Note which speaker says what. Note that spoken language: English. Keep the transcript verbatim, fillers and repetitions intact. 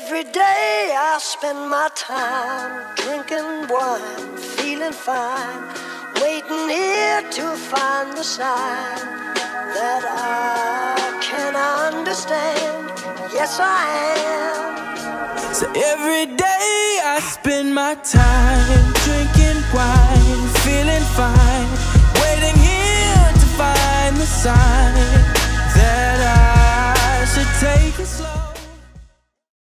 Speaker 1: Every day I spend my time drinking wine, feeling fine, waiting here to find the sign that I can understand. Yes, I am.
Speaker 2: So every day I spend my time drinking wine, feeling fine,